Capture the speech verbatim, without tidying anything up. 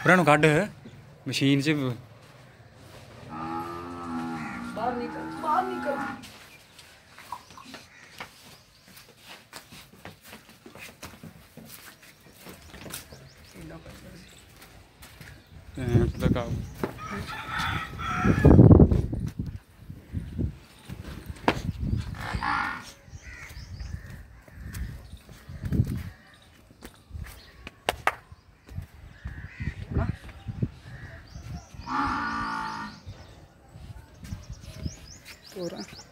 ਉਹਨਾਂ ਨੂੰ ਕੱਢ ਮਸ਼ੀਨ 'ਚ। ਬਾਹਰ ਨਿਕਲ ਬਾਹਰ ਨਿਕਲ। ਐਂ ਤਾਂ ਕਾਬੂ पूरा